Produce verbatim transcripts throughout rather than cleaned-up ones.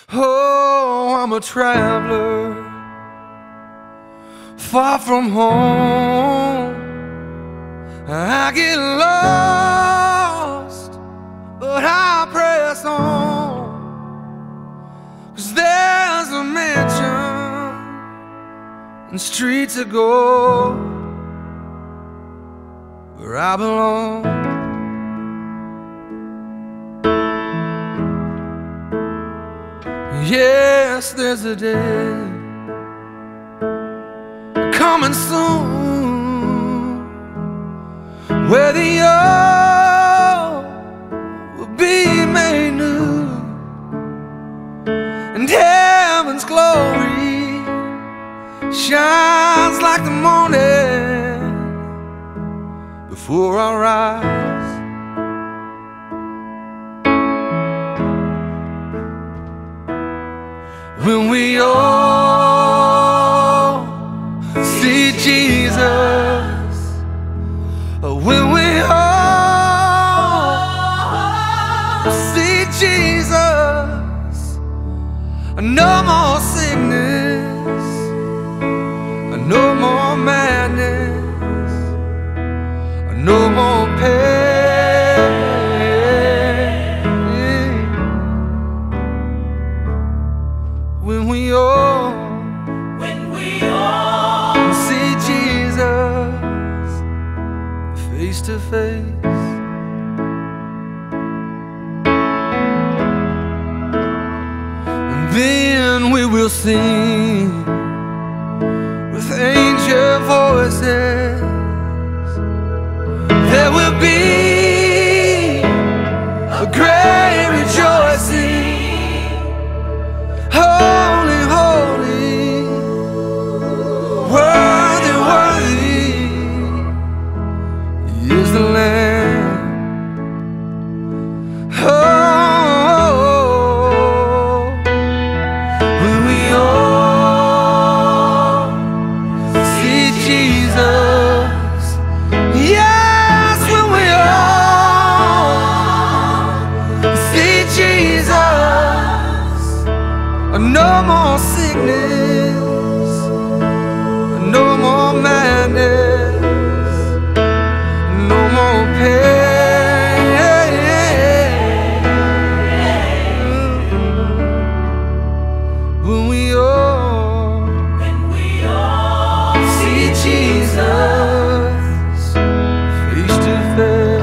Oh, I'm a traveler, far from home. I get lost, but I press on, 'cause there's a mansion and streets to go where I belong. Yes, there's a day coming soon where the old will be made new, and heaven's glory shines like the morning before our eyes. When we all see Jesus, when we all see Jesus, no more sickness, no more madness, no more pain. When we all, when we all see Jesus face to face, and then we will sing with angel voices. There will be a great rejoicing. Holy, holy, worthy, worthy is the Lamb. Oh, when we all see Jesus, yes, when we all see Jesus, no more sickness, no more madness, no more pain. When we all, when we all see Jesus face to face.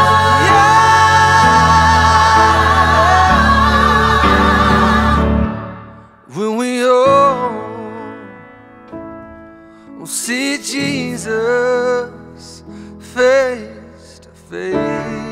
When we all see Jesus face to face.